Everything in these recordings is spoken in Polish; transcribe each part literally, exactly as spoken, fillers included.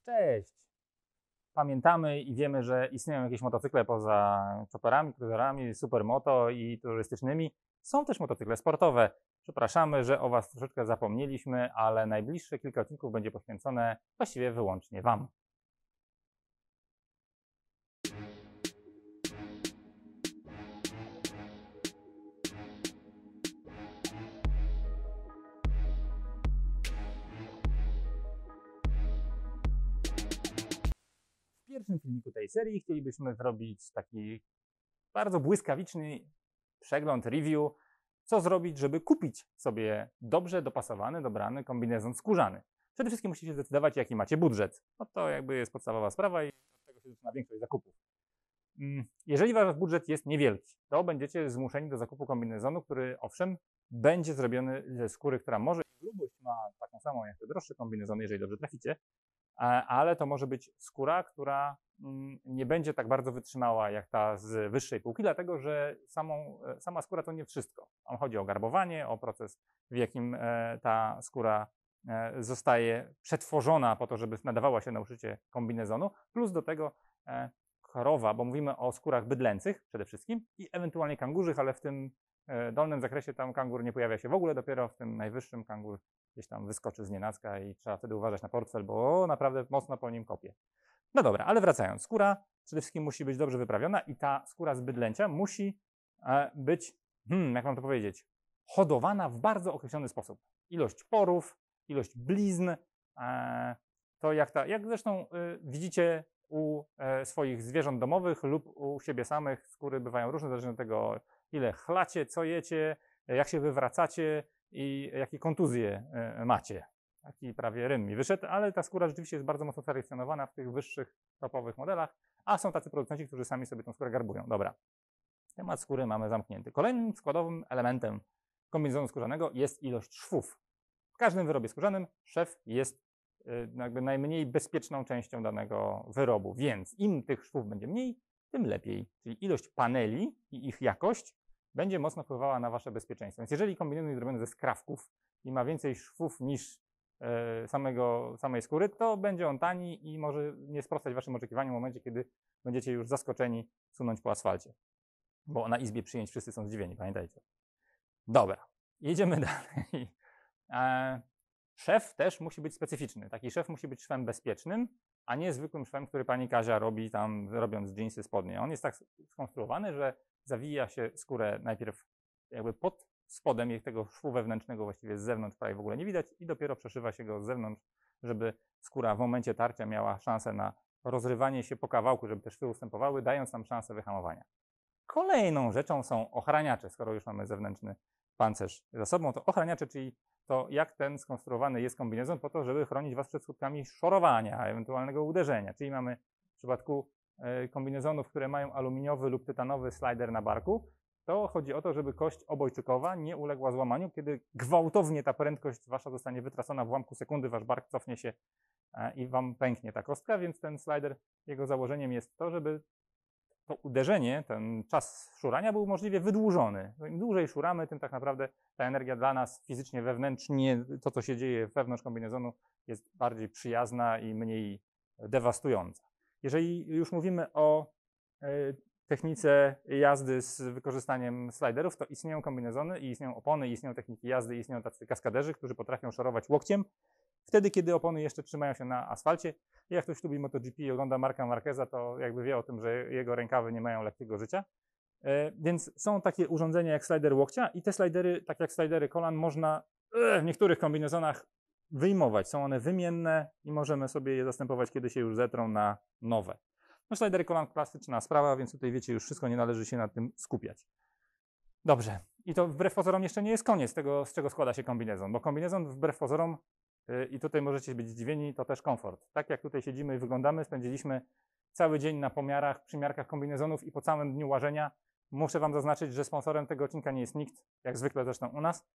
Cześć! Pamiętamy i wiemy, że istnieją jakieś motocykle poza chopperami, cruiserami, supermoto i turystycznymi. Są też motocykle sportowe. Przepraszamy, że o Was troszeczkę zapomnieliśmy, ale najbliższe kilka odcinków będzie poświęcone właściwie wyłącznie Wam. W pierwszym filmiku tej serii chcielibyśmy zrobić taki bardzo błyskawiczny przegląd, review, co zrobić, żeby kupić sobie dobrze dopasowany, dobrany kombinezon skórzany. Przede wszystkim musicie zdecydować, jaki macie budżet. No to jakby jest podstawowa sprawa i od tego się zaczyna większość zakupów. Jeżeli wasz budżet jest niewielki, to będziecie zmuszeni do zakupu kombinezonu, który owszem, będzie zrobiony ze skóry, która może grubość ma taką samą jak te droższe kombinezony, jeżeli dobrze traficie, ale to może być skóra, która nie będzie tak bardzo wytrzymała jak ta z wyższej półki, dlatego że samą, sama skóra to nie wszystko. Tam chodzi o garbowanie, o proces, w jakim ta skóra zostaje przetworzona po to, żeby nadawała się na uszycie kombinezonu, plus do tego krowa, bo mówimy o skórach bydlęcych przede wszystkim i ewentualnie kangurzych, ale w tym dolnym zakresie tam kangur nie pojawia się w ogóle, dopiero w tym najwyższym kangur gdzieś tam wyskoczy z nienacka i trzeba wtedy uważać na portfel, bo naprawdę mocno po nim kopie. No dobra, ale wracając, skóra przede wszystkim musi być dobrze wyprawiona i ta skóra z bydlęcia musi być, hmm, jak mam to powiedzieć, hodowana w bardzo określony sposób. Ilość porów, ilość blizn, to jak, ta, jak zresztą widzicie u swoich zwierząt domowych lub u siebie samych, skóry bywają różne, zależnie od tego, ile chlacie, co jecie, jak się wywracacie i jakie kontuzje macie. Taki prawie rym mi wyszedł, ale ta skóra rzeczywiście jest bardzo mocno selekcjonowana w tych wyższych, topowych modelach, a są tacy producenci, którzy sami sobie tą skórę garbują. Dobra, temat skóry mamy zamknięty. Kolejnym składowym elementem kombinezonu skórzanego jest ilość szwów. W każdym wyrobie skórzanym szw jest jakby najmniej bezpieczną częścią danego wyrobu, więc im tych szwów będzie mniej, tym lepiej. Czyli ilość paneli i ich jakość będzie mocno wpływała na wasze bezpieczeństwo. Więc jeżeli kombinezon jest zrobiony ze skrawków i ma więcej szwów niż e, samego, samej skóry, to będzie on tani i może nie sprostać waszym oczekiwaniom w momencie, kiedy będziecie już zaskoczeni sunąć po asfalcie. Bo na izbie przyjęć wszyscy są zdziwieni, pamiętajcie. Dobra, jedziemy dalej. E, Szef też musi być specyficzny. Taki szef musi być szwem bezpiecznym, a nie zwykłym szwem, który pani Kazia robi tam, robiąc dżinsy, spodnie. On jest tak skonstruowany, że zawija się skórę najpierw jakby pod spodem jej tego szwu wewnętrznego, właściwie z zewnątrz prawie w ogóle nie widać i dopiero przeszywa się go z zewnątrz, żeby skóra w momencie tarcia miała szansę na rozrywanie się po kawałku, żeby te szwy ustępowały, dając nam szansę wyhamowania. Kolejną rzeczą są ochraniacze, skoro już mamy zewnętrzny pancerz za sobą, to ochraniacze, czyli to jak ten skonstruowany jest kombinezon po to, żeby chronić was przed skutkami szorowania, ewentualnego uderzenia. Czyli mamy w przypadku kombinezonów, które mają aluminiowy lub tytanowy slider na barku, to chodzi o to, żeby kość obojczykowa nie uległa złamaniu, kiedy gwałtownie ta prędkość wasza zostanie wytracona w ułamku sekundy, wasz bark cofnie się i wam pęknie ta kostka, więc ten slider, jego założeniem jest to, żeby to uderzenie, ten czas szurania był możliwie wydłużony. Im dłużej szuramy, tym tak naprawdę ta energia dla nas fizycznie, wewnętrznie, to co się dzieje wewnątrz kombinezonu jest bardziej przyjazna i mniej dewastująca. Jeżeli już mówimy o e, technice jazdy z wykorzystaniem sliderów, to istnieją kombinezony i istnieją opony, i istnieją techniki jazdy, i istnieją tacy kaskaderzy, którzy potrafią szorować łokciem, wtedy, kiedy opony jeszcze trzymają się na asfalcie. Jak ktoś lubi MotoGP i ogląda Marka Marqueza, to jakby wie o tym, że jego rękawy nie mają lekkiego życia. E, więc są takie urządzenia jak slider łokcia i te slidery, tak jak slidery kolan, można e, w niektórych kombinezonach wyjmować. Są one wymienne i możemy sobie je zastępować, kiedy się już zetrą, na nowe. No slidery kolan klasyczna sprawa, więc tutaj wiecie, już wszystko, nie należy się nad tym skupiać. Dobrze. I to wbrew pozorom jeszcze nie jest koniec tego, z czego składa się kombinezon, bo kombinezon wbrew pozorom i tutaj możecie być zdziwieni, to też komfort. Tak jak tutaj siedzimy i wyglądamy, spędziliśmy cały dzień na pomiarach, przymiarkach kombinezonów i po całym dniu łażenia. Muszę wam zaznaczyć, że sponsorem tego odcinka nie jest nikt, jak zwykle zresztą u nas.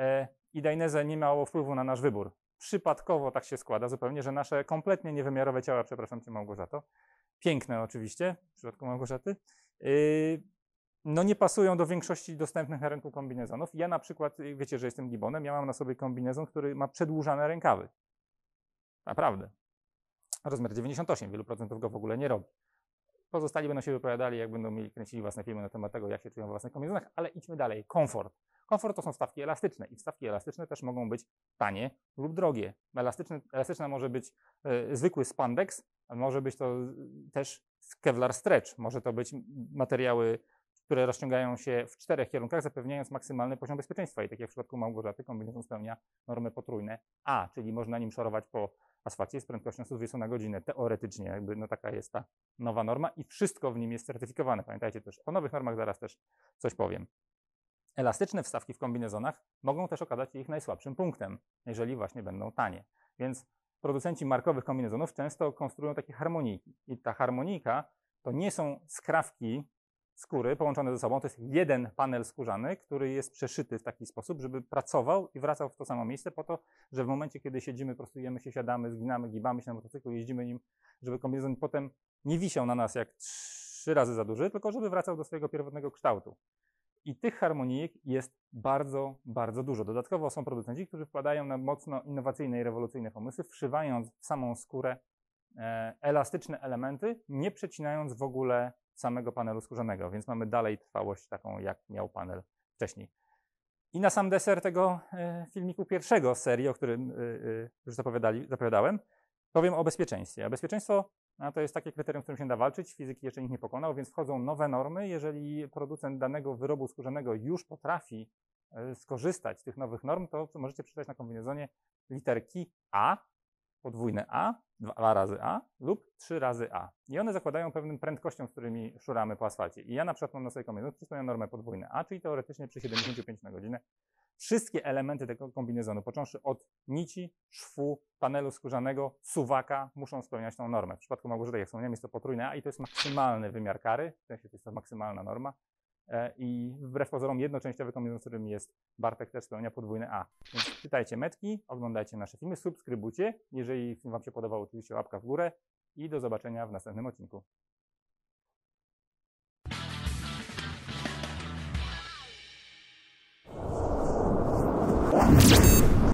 I Dainese nie miało wpływu na nasz wybór. Przypadkowo tak się składa zupełnie, że nasze kompletnie niewymiarowe ciała, przepraszam cię Małgorzato, piękne oczywiście, w przypadku Małgorzaty, no nie pasują do większości dostępnych na rynku kombinezonów. Ja na przykład, wiecie, że jestem gibonem, ja mam na sobie kombinezon, który ma przedłużane rękawy. Naprawdę. rozmiar dziewięćdziesiąt osiem, wielu procentów go w ogóle nie robi. Pozostali będą się wypowiadali, jak będą mieli, kręcili własne filmy na temat tego, jak się czują we własnych kombinezonach, ale idźmy dalej. Komfort. Komfort to są wstawki elastyczne i wstawki elastyczne też mogą być tanie lub drogie. Elastyczne, elastyczna może być y, zwykły spandex, a może być to y, też Kevlar Stretch. Może to być materiały, które rozciągają się w czterech kierunkach, zapewniając maksymalny poziom bezpieczeństwa. I tak jak w przypadku Małgorzaty, kombinezon spełnia normy potrójne A, czyli można nim szorować po asfalcie z prędkością sto dwadzieścia na godzinę. Teoretycznie jakby no taka jest ta nowa norma i wszystko w nim jest certyfikowane. Pamiętajcie też o nowych normach, zaraz też coś powiem. Elastyczne wstawki w kombinezonach mogą też okazać się ich najsłabszym punktem, jeżeli właśnie będą tanie. Więc producenci markowych kombinezonów często konstruują takie harmonijki. I ta harmonijka to nie są skrawki skóry połączone ze sobą, to jest jeden panel skórzany, który jest przeszyty w taki sposób, żeby pracował i wracał w to samo miejsce po to, że w momencie, kiedy siedzimy, prostujemy się, siadamy, zginamy, gibamy się na motocyklu, jeździmy nim, żeby kombinezon potem nie wisiał na nas jak trzy razy za duży, tylko żeby wracał do swojego pierwotnego kształtu. I tych harmonijek jest bardzo, bardzo dużo. Dodatkowo są producenci, którzy wkładają na mocno innowacyjne i rewolucyjne pomysły, wszywając w samą skórę e, elastyczne elementy, nie przecinając w ogóle samego panelu skórzanego, więc mamy dalej trwałość taką, jak miał panel wcześniej. I na sam deser tego e, filmiku pierwszego z serii, o którym e, e, już zapowiadali, zapowiadałem, powiem o bezpieczeństwie. A bezpieczeństwo no, to jest takie kryterium, z którym się da walczyć. Fizyki jeszcze nikt nie pokonał, więc wchodzą nowe normy. Jeżeli producent danego wyrobu skórzanego już potrafi e, skorzystać z tych nowych norm, to możecie przeczytać na kombinezonie literki A, podwójne A, dwa razy A lub trzy razy A. I one zakładają pewną prędkością, z którymi szuramy po asfalcie. I ja na przykład mam na swojej kombinezon przyswojoną normę podwójne A, czyli teoretycznie przy siedemdziesiąt pięć na godzinę. Wszystkie elementy tego kombinezonu, począwszy od nici, szwu, panelu skórzanego, suwaka, muszą spełniać tą normę. W przypadku Małgorzaty, jak wspomniałem, jest to potrójne A i to jest maksymalny wymiar kary, w sensie to jest to maksymalna norma. I wbrew pozorom jednoczęściowy kombinezon, z którym jest Bartek, też spełnia podwójne A. Więc czytajcie metki, oglądajcie nasze filmy, subskrybujcie. Jeżeli film Wam się podobał, oczywiście łapka w górę i do zobaczenia w następnym odcinku.